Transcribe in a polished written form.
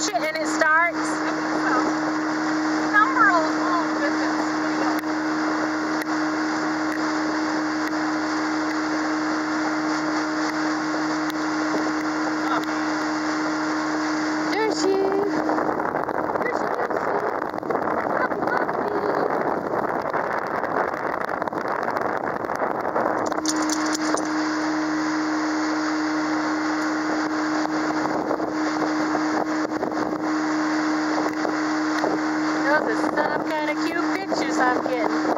push it and it starts? Number a little distance. There she is. There she is. Those are some kind of cute pictures I'm getting.